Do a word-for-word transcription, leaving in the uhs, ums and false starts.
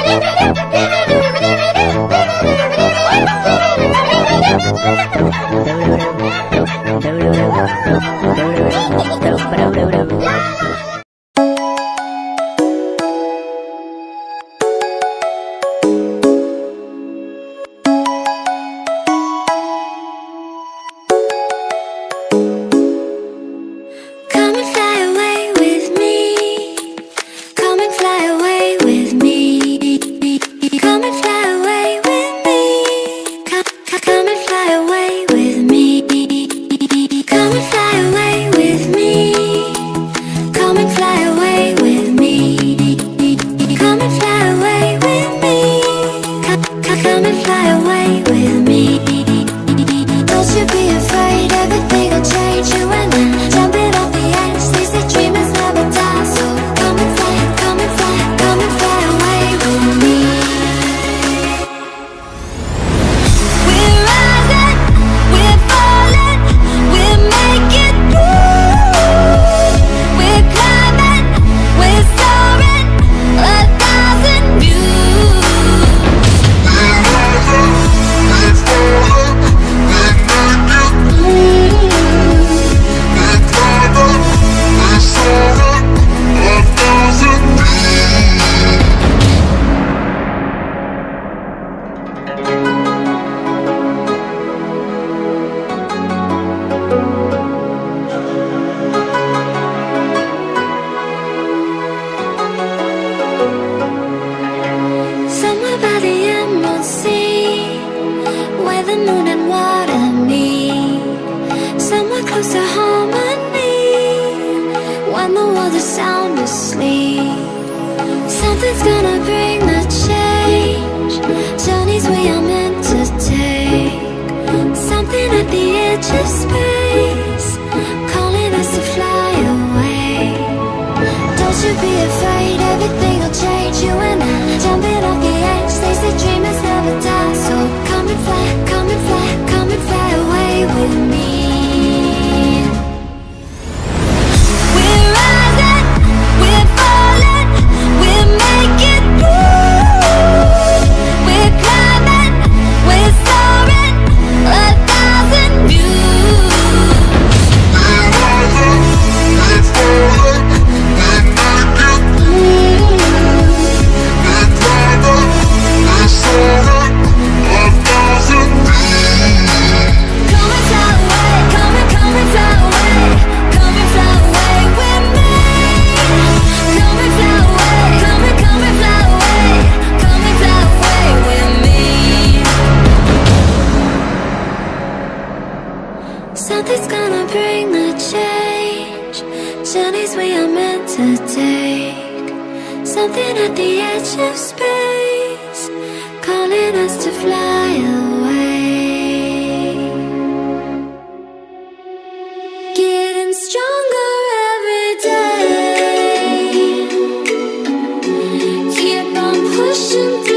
Something's gonna bring the change. Journeys we are meant to take. Something at the edge of space, calling us to fly away. Don't you be afraid, everything will change. You and I, jumping off the edge. They say dreamers never die. So come and fly, come and fly, come and fly away with me. Something's gonna bring the change. Journeys we are meant to take. Something at the edge of space, calling us to fly away. Getting stronger every day. Keep on pushing through.